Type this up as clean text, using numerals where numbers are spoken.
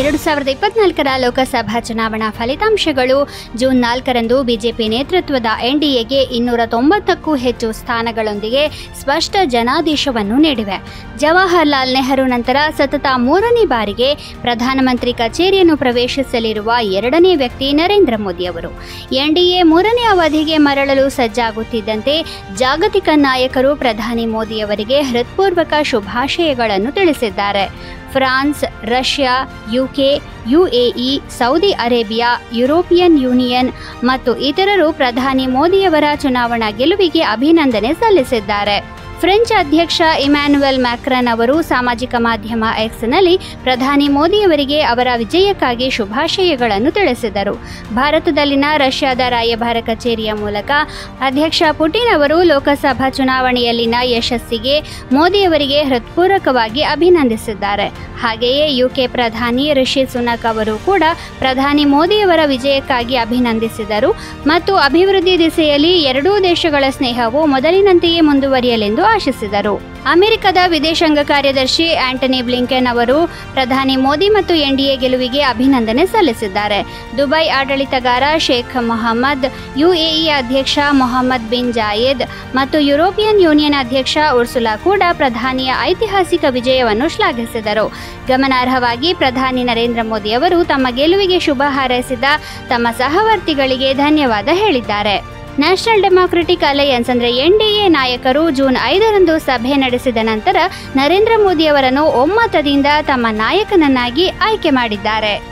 2024ರ ಲೋಕಸಭಾ ಚುನಾವಣಾ ಫಲಿತಾಂಶಗಳು June 4ರಂದು BJP ನೇತೃತ್ವದ ಎನ್ಡಿಎಗೆ 290ಕ್ಕೂ ಹೆಚ್ಚು ಸ್ಥಾನಗಳೊಂದಿಗೆ ಸ್ಪಷ್ಟ ಜನಾದೇಶವನ್ನು ನೀಡಿವೆ. ಜವಾಹರ್ಲಾಲ್ ನೆಹರು ನಂತರ ಸತತ 3ನೇ ಬಾರಿಗೆ ಪ್ರಧಾನಮಂತ್ರಿ ಕಚೇರಿಯನ್ನು ಪ್ರವೇಶಿಸಲಿರುವ 2ನೇ ವ್ಯಕ್ತಿ ನರೇಂದ್ರ ಮೋದಿ ಅವರು. ಎನ್ಡಿಎ 3ನೇ ಅವಧಿಗೆ ಮರಳಲು ಸಜ್ಜಾಗುತ್ತಿದ್ದಂತೆ ಜಾಗತಿಕ ನಾಯಕರು ಪ್ರಧಾನಿ ಮೋದಿಯವರಿಗೆ ಹೃತ್ಪೂರ್ವಕ ಶುಭಾಶಯಗಳನ್ನು ತಿಳಿಸಿದ್ದಾರೆ. France, Russia, UK, UAE, Saudi Arabia, European Union ಮತ್ತು ಇತರರು ಪ್ರಧಾನಿ ಮೋದಿಯವರ ಚುನಾವಣಾ ಗೆಲುವಿಗೆ ಅಭಿನಂದನೆ ಸಲ್ಲಿಸಿದ್ದಾರೆ. ಫ್ರೆಂಚ್ ಅಧ್ಯಕ್ಷ ಇಮ್ಯಾನ್ಯುಯಲ್ ಮ್ಯಾಕ್ರನ್ ಅವರು ಸಾಮಾಜಿಕ ಮಾಧ್ಯಮ ಎಕ್ಸ್ನಲ್ಲಿ ಪ್ರಧಾನಿ ಮೋದಿಯವರಿಗೆ ಅವರ ವಿಜಯಕ್ಕಾಗಿ ಶುಭಾಶಯಗಳನ್ನು ತಿಳಿಸಿದರು. ಭಾರತದಲ್ಲಿನ ರಷ್ಯಾದ ರಾಯಭಾರ ಕಚೇರಿಯ ಮೂಲಕ ಅಧ್ಯಕ್ಷ ಪುಟಿನ್ ಅವರು ಲೋಕಸಭಾ ಚುನಾವಣೆಯಲ್ಲಿನ ಯಶಸ್ಸಿಗೆ ಮೋದಿಯವರಿಗೆ ಹೃತ್ಪೂರ್ವಕವಾಗಿ ಅಭಿನಂದಿಸಿದ್ದಾರೆ. ಹಾಗೆಯೇ ಯುಕೆ ಪ್ರಧಾನಿ ರಿಷಿ ಸುನಕ್ ಅವರು ಕೂಡ ಪ್ರಧಾನಿ ಮೋದಿಯವರ ವಿಜಯಕ್ಕಾಗಿ ಅಭಿನಂದಿಸಿದರು ಮತ್ತು ಅಭಿವೃದ್ಧಿ ದಿಸೆಯಲ್ಲಿ ಎರಡೂ ದೇಶಗಳ ಸ್ನೇಹವು ಮೊದಲಿನಂತೆಯೇ ಮುಂದುವರಿಯಲೆಂದು ಆಶಿಸಿದರು. ಅಮೆರಿಕದ ವಿದೇಶಾಂಗ ಕಾರ್ಯದರ್ಶಿ ಆಂಟನಿ ಬ್ಲಿಂಕೆನ್ ಅವರು ಪ್ರಧಾನಿ ಮೋದಿ ಮತ್ತು ಎನ್ಡಿಎ ಗೆಲುವಿಗೆ ಅಭಿನಂದನೆ ಸಲ್ಲಿಸಿದ್ದಾರೆ. ದುಬೈ ಆಡಳಿತಗಾರ ಶೇಖ್ ಮೊಹಮ್ಮದ್, ಯುಎಇ ಅಧ್ಯಕ್ಷ ಮೊಹಮ್ಮದ್ ಬಿನ್ ಜಾಯೆದ್ ಮತ್ತು ಯುರೋಪಿಯನ್ ಯೂನಿಯನ್ ಅಧ್ಯಕ್ಷ ಉರ್ಸುಲಾ ಕೂಡ ಪ್ರಧಾನಿಯ ಐತಿಹಾಸಿಕ ವಿಜಯವನ್ನು ಶ್ಲಾಘಿಸಿದರು. ಗಮನಾರ್ಹವಾಗಿ ಪ್ರಧಾನಿ ನರೇಂದ್ರ ಮೋದಿ ಅವರು ತಮ್ಮ ಗೆಲುವಿಗೆ ಶುಭ ಹಾರೈಸಿದ ತಮ್ಮ ಸಹವರ್ತಿಗಳಿಗೆ ಧನ್ಯವಾದ ಹೇಳಿದ್ದಾರೆ. ನ್ಯಾಷನಲ್ ಡೆಮಾಕ್ರೆಟಿಕ್ ಅಲಯನ್ಸ್ ಅಂದರೆ ಎನ್ಡಿಎ ನಾಯಕರು ಜೂನ್ 5ರಂದು ಸಭೆ ನಡೆಸಿದ ನಂತರ ನರೇಂದ್ರ ಮೋದಿ ಅವರನ್ನು ಒಮ್ಮತದಿಂದ ತಮ್ಮ ನಾಯಕನನ್ನಾಗಿ ಆಯ್ಕೆ ಮಾಡಿದ್ದಾರೆ.